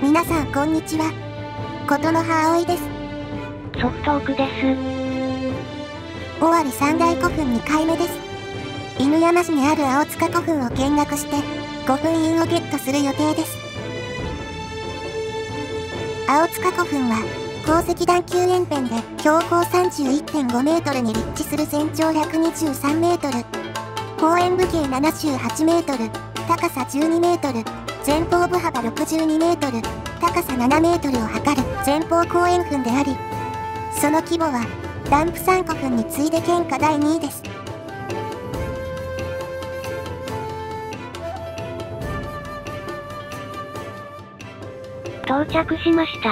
皆さんこんにちは。ことの葉葵です。 ソフトオークです。 尾張三大古墳2回目です。犬山市にある青塚古墳を見学して古墳印をゲットする予定です。青塚古墳は鉱石段丘沿辺で標高 31.5 メートルに立地する全長123メートル、公園部径78メートル、高さ12メートル、前方部幅62メートル、高さ7メートルを測る前方後円墳であり、その規模はダンプ山古墳に次いで県下第2位です。 到着しました。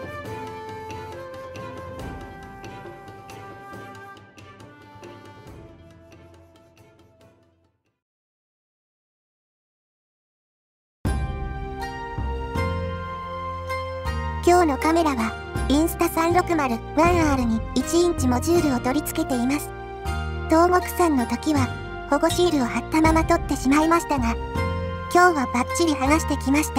今日のカメラはインスタ 360-1R に1インチモジュールを取り付けています。東国山の時は保護シールを貼ったまま撮ってしまいましたが、今日はバッチリ剥がしてきました。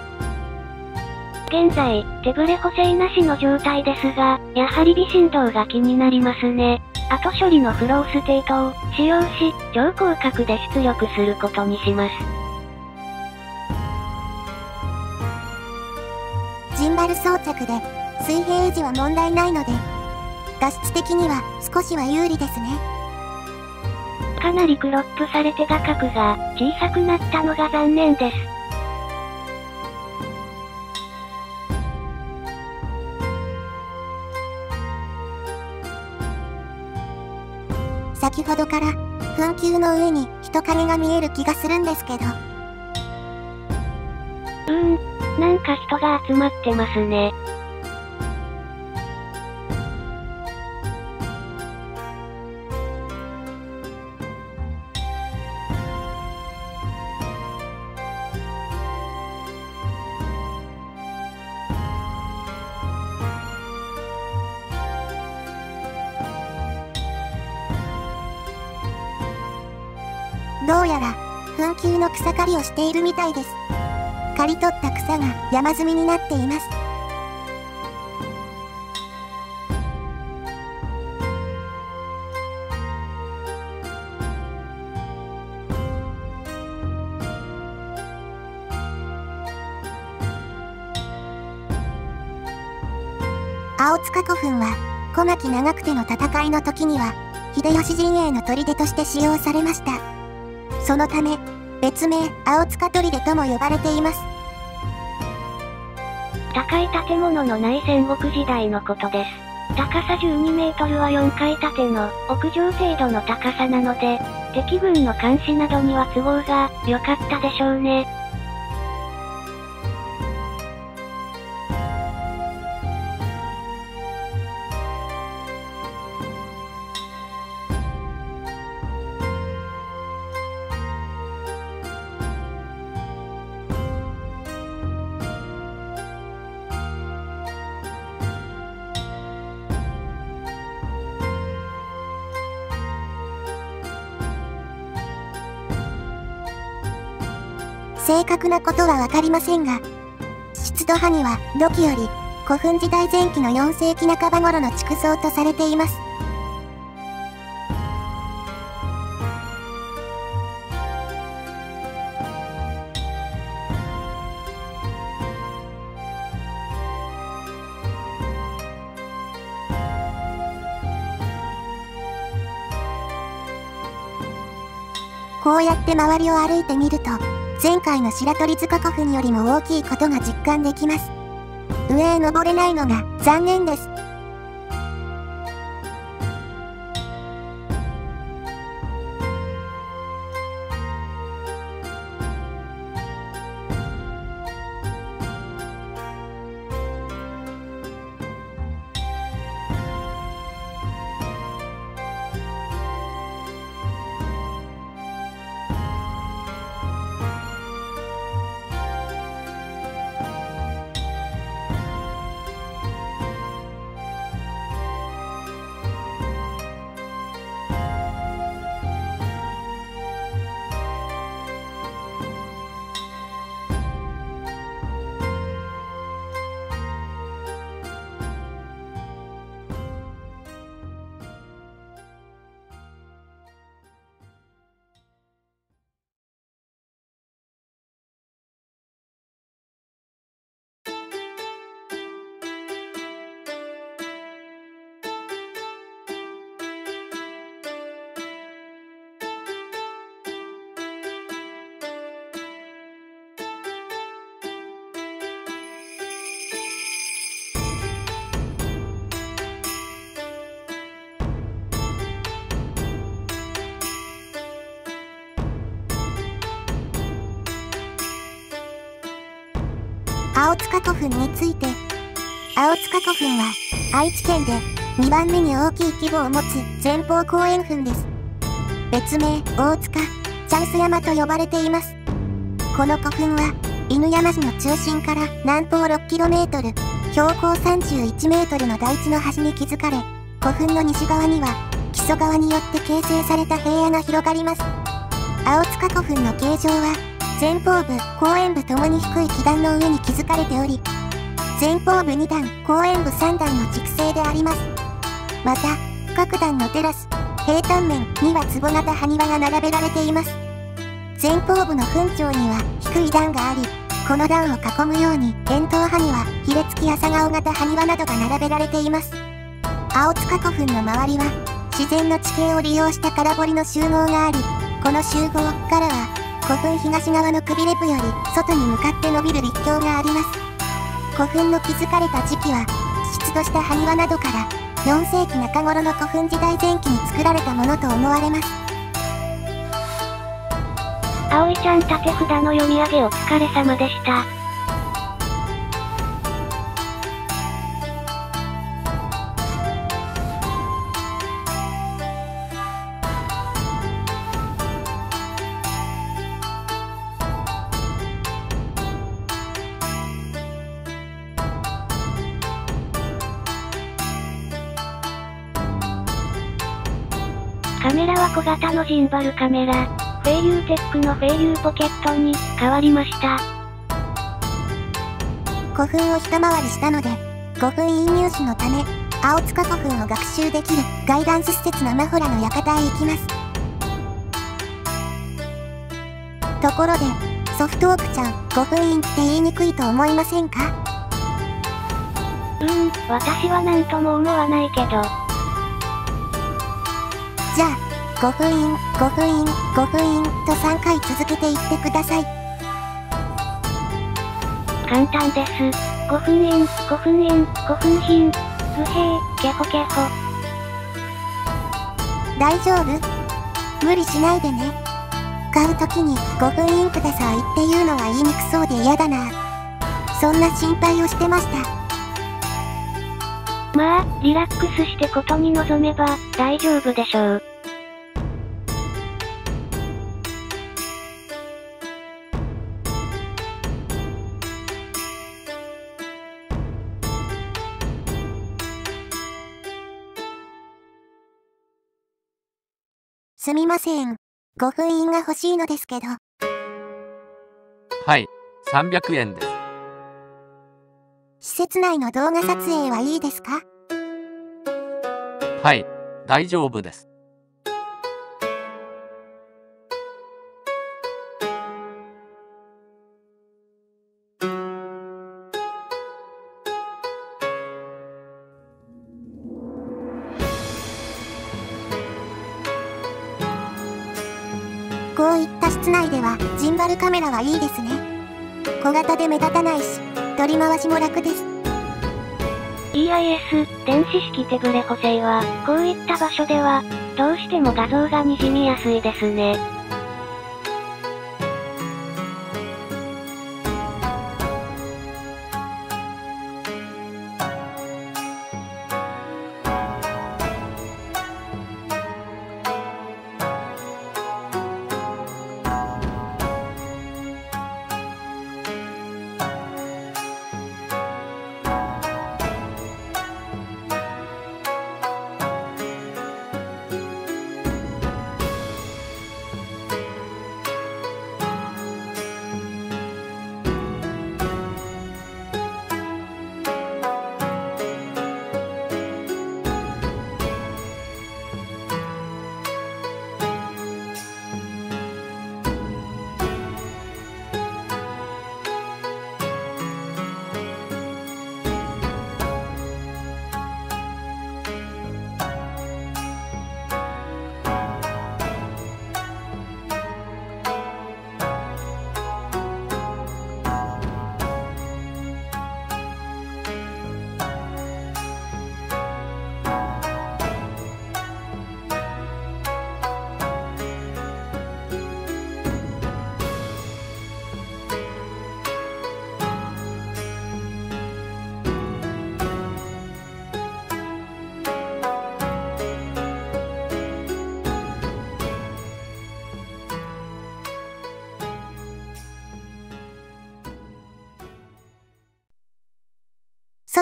現在、手ブレ補正なしの状態ですが、やはり微振動が気になりますね。後処理のフローステートを使用し、超広角で出力することにします。 ジンバル装着で水平維持は問題ないので、画質的には少しは有利ですね。 かなりクロップされて画角が小さくなったのが残念です。 先ほどから墳丘の上に人影が見える気がするんですけど。 なんか人が集まってますね。 どうやら墳丘の草刈りをしているみたいです。刈り取った草が山積みになっています。青塚古墳は小牧長久手の戦いの時には秀吉陣営の砦として使用されました。そのため別名青塚砦とも呼ばれています。 高い建物のない戦国時代のことです。高さ12メートルは4階建ての屋上程度の高さなので、敵軍の監視などには都合が良かったでしょうね。 正確なことはわかりませんが、出土派には土器より古墳時代前期の4世紀半ば頃の築造とされています。こうやって周りを歩いてみると、前回の白鳥塚古墳よりも大きいことが実感できます。上へ登れないのが残念です。 青塚古墳について。青塚古墳は、愛知県で2番目に大きい規模を持つ前方後円墳です。別名、大塚、チャンス山と呼ばれています。この古墳は、犬山市の中心から南東 6km、標高31メートルの台地の端に築かれ、古墳の西側には、木曽川によって形成された平野が広がります。青塚古墳の形状は、前方部、後円部ともに低い基壇の上に築かれており、前方部2段、後円部3段の築成であります。また、各段のテラス、平坦面には壺型埴輪が並べられています。前方部の墳頂には低い段があり、この段を囲むように円筒埴輪、ヒレ付き朝顔型埴輪などが並べられています。青塚古墳の周りは、自然の地形を利用した空堀の集合があり、この集合からは、古墳東側のくびれ部より外に向かって伸びる立橋があります。古墳の築かれた時期は、出土した埴輪などから、4世紀中頃の古墳時代前期に作られたものと思われます。 葵ちゃん立て札の読み上げお疲れ様でした。カメラは小型のジンバルカメラ、フェイリューテックのフェイリューポケットに変わりました。 古墳を一回りしたので、古墳院入手のため、青塚古墳を学習できるガイダンス施設のマホラの館へ行きます。ところで、ソフトオークちゃん、古墳院って言いにくいと思いませんか？ 私はなんとも思わないけど。 じゃあ、古墳院、古墳院、古墳院と3回続けて言ってください。 簡単です。古墳院、古墳院、古墳品、不平、ケホケホ。 大丈夫？無理しないでね。買うときに古墳院くださいっていうのは言いにくそうで嫌だな。そんな心配をしてました。 まあ、リラックスしてことに臨めば、大丈夫でしょう。 すみません。古墳院が欲しいのですけど。 はい、300円です。 施設内の動画撮影はいいですか？ はい、大丈夫です。 こういった室内ではジンバルカメラはいいですね。小型で目立たないし、取り回しも楽です。 EIS、電子式手ブレ補正は、こういった場所では、どうしても画像が滲みやすいですね。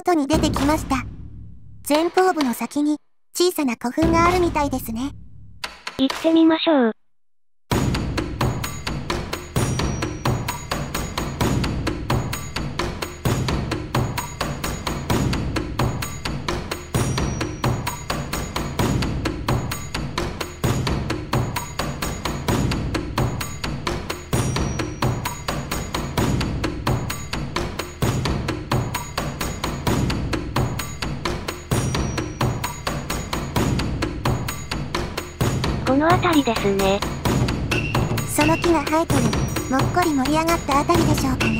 外に出てきました。前方部の先に小さな古墳があるみたいですね。 行ってみましょう。この辺りですね。 その木が生えてる、もっこり盛り上がったあたりでしょうかね。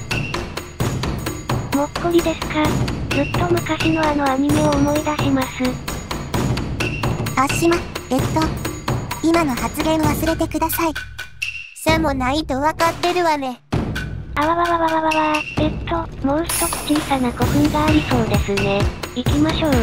もっこりですか。ずっと昔のあのアニメを思い出します。 あしま、今の発言忘れてください。さもないとわかってるわね。 あわわわわわわわもう一つ小さな古墳がありそうですね。行きましょう。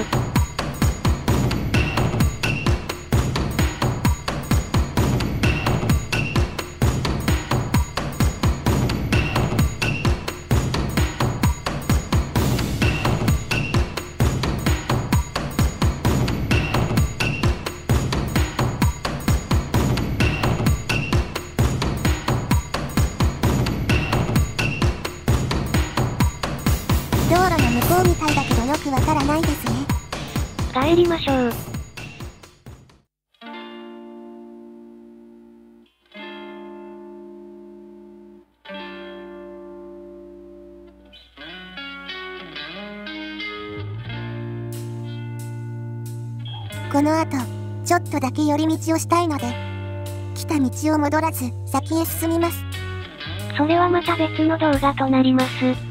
道路の向こうみたいだけどよくわからないですね。 帰りましょう。 この後、ちょっとだけ寄り道をしたいので、来た道を戻らず先へ進みます。 それはまた別の動画となります。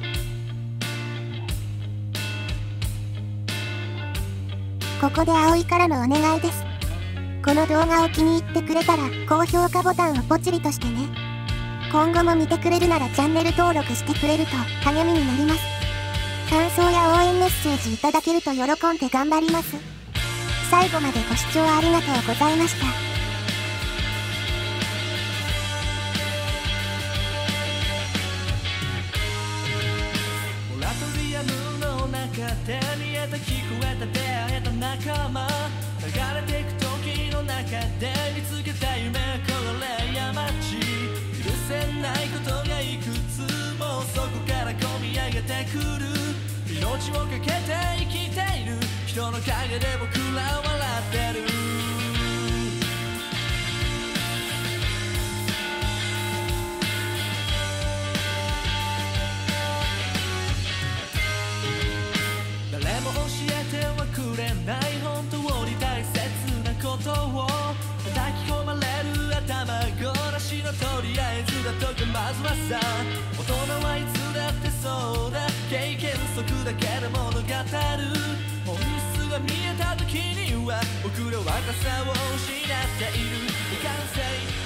ここで葵からのお願いです。この動画を気に入ってくれたら高評価ボタンをポチリとしてね。今後も見てくれるならチャンネル登録してくれると励みになります。感想や応援メッセージいただけると喜んで頑張ります。最後までご視聴ありがとうございました。 モラトリアムの中で見えた聞こえた出会えた仲間、流れてく時の中で見つけた夢これ山地、許せないことがいくつもそこから込み上げてくる、命をかけて生きている人の陰で僕ら笑ってる。誰も教えてはくれない本当に大切なことを抱き込まれる頭ごなしのとりあえずだとかまずはさ、大人はいつだってそうだ、経験則だけで物語る、本質が見えた時には僕ら若さを失っている。いかんせん